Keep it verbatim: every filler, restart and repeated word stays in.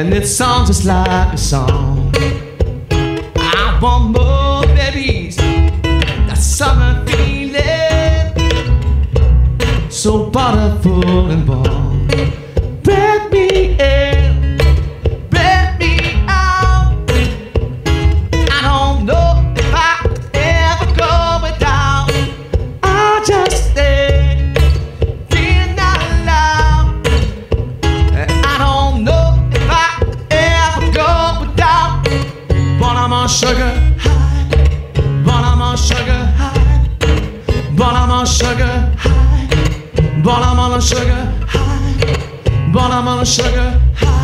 and it sounds just like a song. I want more babies, that summer feeling, so butterful and warm. Break me in, break me out. I don't know if I could ever go without. I just stay, being out loud. I don't know if I could ever go without. But I'm on sugar high, but I'm on sugar high, but I'm on sugar high, but I'm on sugar high, but I'm on sugar high.